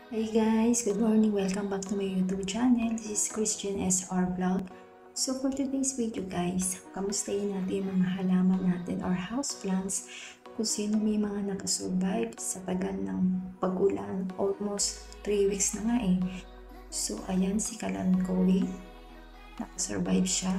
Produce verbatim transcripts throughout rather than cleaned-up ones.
Hey guys, good morning. Welcome back to my YouTube channel. This is Christian S R Vlog. So for today's video guys, kamustahin natin yung mga halaman natin or house plants kung sino may mga nakasurvive sa tagal ng pag-ulan. Almost three weeks na nga eh. So ayan si Kalanchoe. Nakasurvive siya.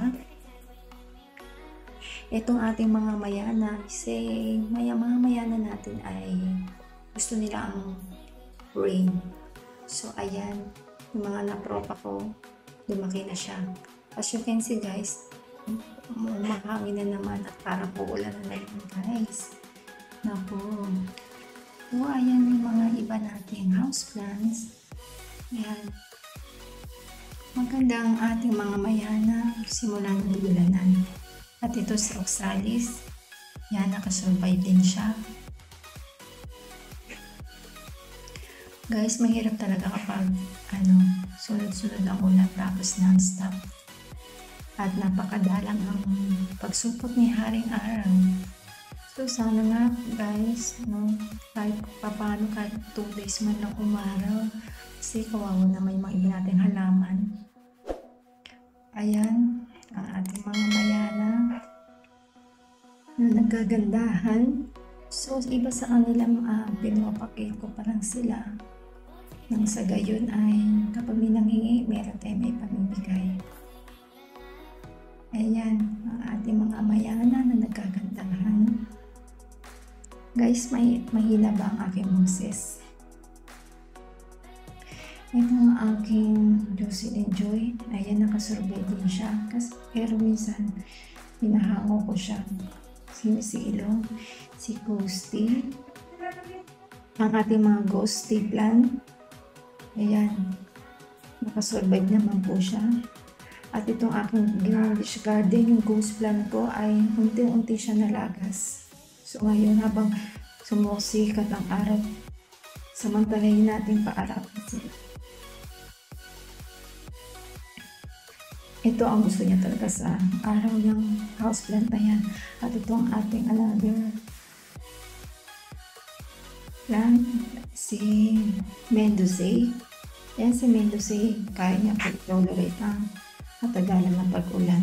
Itong ating mga mayana, say, maya, mga mayana natin ay gusto nila ang rain. So, ayan, yung mga napropa ko, lumaki na siya. As you can see guys, mahangin na naman at parang uulan na naman guys. Naku. So, ayan yung mga iba nating houseplants. Ayan. Maganda ang ating mga mayana simula ng ulanan. At ito si Oxalis. Yan, nakasurvive din siya. Guys, mahirap talaga kapag ano, sunod-sunod ang ulan tapos non-stop. At napakadalang ang pagsupot ni Haring Araw. So sana nga guys, no, kahit paano kahit two days man lang umaraw. Kasi kawawa na may mga iba nating halaman. Ayan, ang ating mga mayana na nagagandahan. So iba sa kanilang uh, pinapakit ko parang sila. Nang sa gayon ay kapag may nanghingi, meron tayo may pamimigay. Ayan, ang ating mga mayana na nagkagandahan. Guys, may mahina ba ang aking boses? Ito ang aking Juicy Enjoy. Ayan, nakasurvey din siya. Kasi, pero minsan, pinahango ko siya. Sino si Ilong? Si Ghosty. Ang ating mga Ghosty plant. Ayan, nakasurvive naman po siya. At itong aking Girlish Garden, yung ghost plant ko ay unti-unti siya nalagas. So ngayon habang sumusikat ang araw, samantalahin natin paarapin sila. Ito ang gusto niya talaga sa araw ng houseplant na yan. At ito ang ating another plant, si Mendoza. Yan si Mendoza, kaya niya pag-tolerate ang matagalan ng pag-ulan.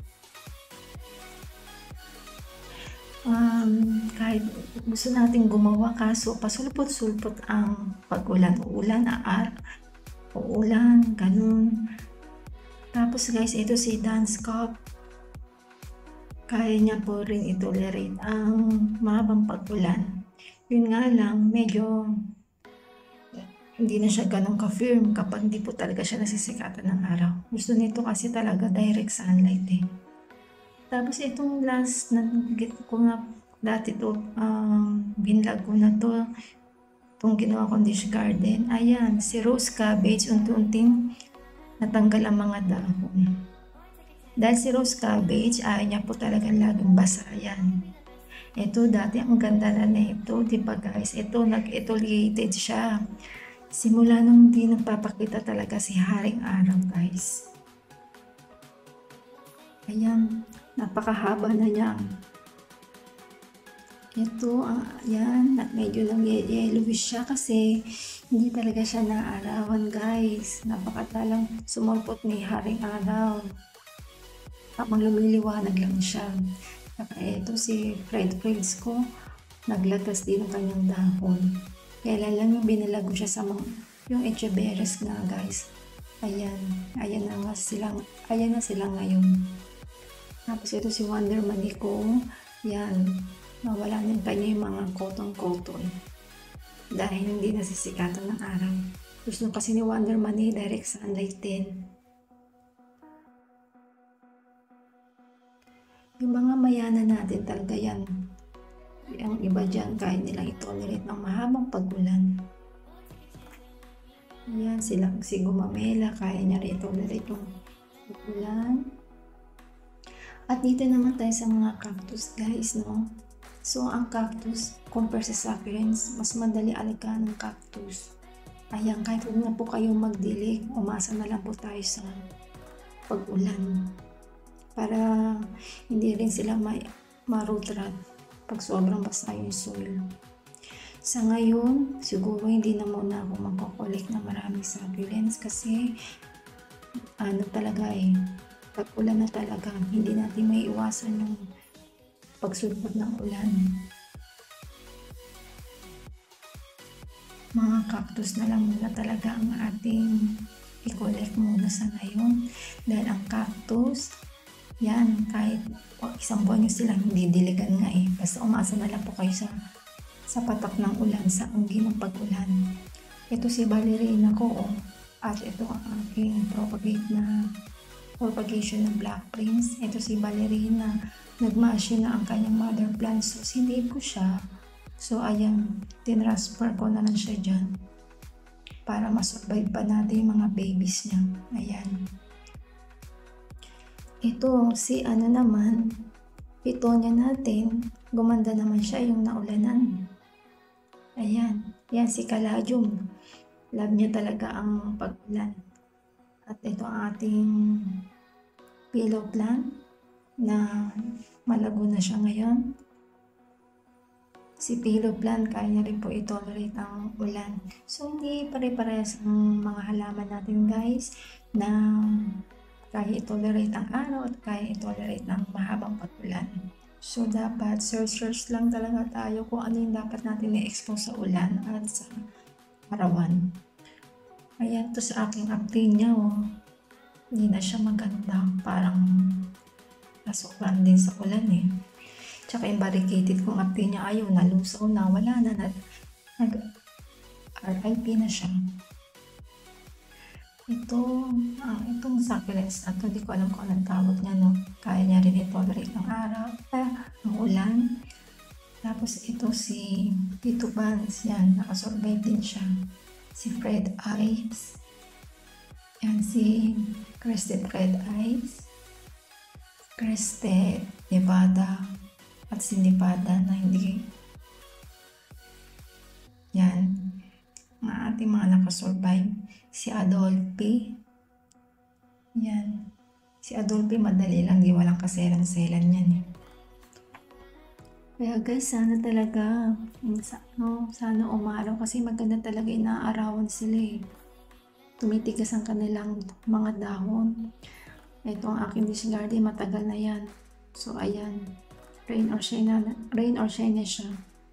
Um, kahit gusto natin gumawa kaso pasulpot-sulpot ang pag-ulan. Uulan, aar, uulan, ganun. Tapos guys, ito si Dance Cup. Kaya niya po rin i-tolerate ang mahabang pag-ulan. Yun nga lang, medyo hindi na siya ganun ka-firm kapag hindi po talaga siya nasisikatan ng araw. Gusto nito kasi talaga direct sunlight eh. Tapos itong last na get ko nga dati to, um, binlog ko na to, itong ginawa kong dish garden. Ayan, si Rose Cabbage, unti-unting natanggal ang mga dahon. Dahil si Rose Cabbage, ayaw niya po talaga laging basa yan. Ito dati ang ganda na nito, di ba guys? Ito nag-exfoliated siya. Simula nung di nagpapakita talaga si Haring Araw guys. Ayan, napakahaba na niya. Ito, uh, yan, at medyo lang yellowish siya kasi hindi talaga siya naarawan guys. Napakadalang sumulpot ni Haring Araw. Habang lumiliwanag lang siya. Saka ito si Fred Freds ko, naglagas din ang kanyang dahon. Kailan lang yung binalago siya sa mga, yung echeveres na guys. Ayan, ayan na nga silang, ayan na sila ngayon. Tapos ito si Wonder Money ko, yan, nawala ng kanya yung mga cotton-cotton. Dahil hindi nasisikatan ng araw. Gusto kasi ni Wonder Money direct sunlight din. Yung mga mayana natin talaga yan. Ang iba dyan, kaya nilang i-tolerate ng mahabang pag-ulan. Yan, silang si Gumamela, kaya niya rin i-tolerate yung pag-ulan. At dito naman tayo sa mga cactus guys, no? So, ang cactus, compare sa succulents, mas madali alagaan ng cactus. Ayan, kahit huwag na po kayong magdilig, umasa na lang po tayo sa pag-ulan. Para hindi rin sila ma-root rot pag sobrang basa yung soil. Sa ngayon, siguro hindi na muna ako magkukulit magbalik ng maraming succulents kasi ano talaga eh, pag ulan na talaga, hindi natin may iwasan yung pagsulpot ng ulan. Mga cactus na lang muna talaga ang ating i-collect muna sa ngayon, dahil ang cactus yan, kahit oh, isang buwan nyo silang hindi diligan nga eh, basta umasa na lang po kayo sa sa patak ng ulan, sa unggi ng pag-ulan. Ito si ballerina ko oh, at ito ang aking propagate na propagation ng Black Prince. Ito si ballerina, nagmasyo na ang kanyang mother plant, so sinave ko siya. So ayan, tinransfer ko na lang siya dyan para masurvive pa natin yung mga babies niya. Ayan. Ito, si ano naman, pitonia natin, gumanda naman siya yung naulanan. Ayan, yan si caladium. Love niya talaga ang pag-ulan. At ito ang ating pillow plant na malago na siya ngayon. Si pillow plant, kaya niya rin po i-tolerate ang ulan. So, hindi pare-parehas ang mga halaman natin guys na kaya i-tolerate ang araw at kaya i-tolerate ng mahabang pag-ulan. So, dapat search-search lang talaga tayo kung ano yung dapat natin i-expose sa ulan at sa arawan. Ayan, to sa aking actinia, oh. Hindi na siya maganda. Parang nasuklan din sa ulan eh. Tsaka yung barricaded kong actinia, ayaw, nalusaw na, wala na, nag-R I P na siya. Ito, ah, itong succulents na ito, di ko alam kung anong tawag niya, no? Kaya niya rin i-tolerate ng araw, eh, ng ulan. Tapos ito si Tito Vance, yan, nakasurvive din siya. Si Fred Ives, yan si Crested Red Eyes, Crested Nevada, at si Nevada na hindi. Yan, ang ating mga nakasurvive. Si Adolphe, yan, si Adolphe madali lang, di walang kaselan-selan yan eh. Kaya guys, sana talaga, no, sana umaraw kasi maganda talaga inaarawan sila eh. Tumitigas ang kanilang mga dahon. Ito ang aking discarding, matagal na yan. So ayan, rain or shine na, rain or shine na siya.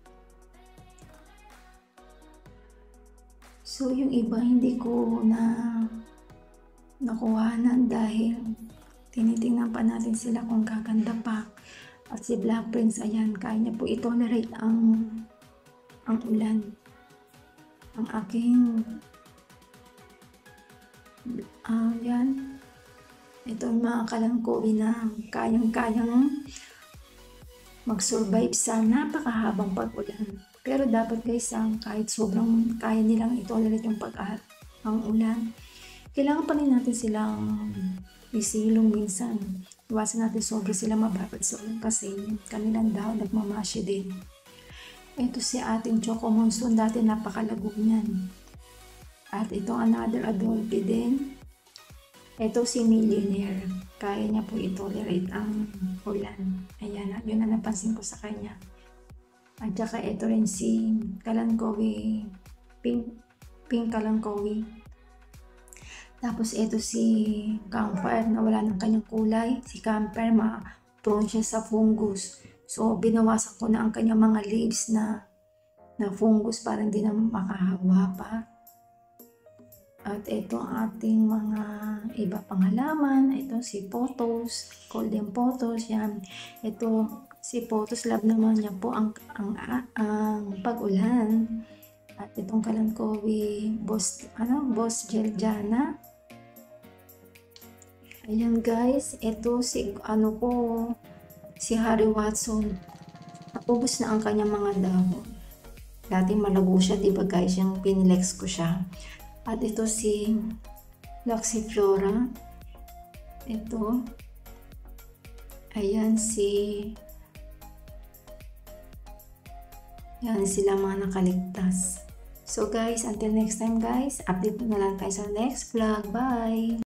So yung iba hindi ko na nakuhanan dahil tinitingnan pa natin sila kung gaganda pa. At si Black Prince, ayan, kaya niya po i-tolerate ang ang ulan. Ang aking uh, yan, ito yung mga kalangkobi na kayang-kayang mag-survive sa napakahabang pag-ulan. Pero dapat guys, ang kahit sobrang kaya nilang i-tolerate yung pag ang ulan, kailangan pa rin natin silang isilong minsan. Iwasan natin sobra sila mababad sa ulan kasi kanilang dahon nagmamasya din. Ito si ating Choco Monsoon, dati napakalago niyan. At ito another Adolphe din. Ito si Millionaire, kaya niya po i-tolerate ang ulan. Ayan, yun na napansin ko sa kanya. At saka ito rin si Kalankowi, Pink, Pink Kalankowi. Tapos ito si Camper na wala ng kanyang kulay. Si Camper, ma-prone siya sa fungus. So binawasan ko na ang kanyang mga leaves na, na fungus para hindi na makahawa pa. At ito ang ating mga iba pang halaman. Ito si Pothos, Golden Pothos, yan. Ito si Pothos, love naman niya po ang, ang, ang pag-ulan. At itong Kalankowi, Boss, ano, Boss Georgiana. Ayan guys, ito si, ano ko, si Harry Watson. Napubos na ang kanyang mga dahon. Dati malago siya, diba guys, yung pinilex ko siya. At ito si Luxiflora. Ito. Ayan si yan sila mga nakaligtas. So guys, until next time guys, update na lang tayo sa next vlog. Bye!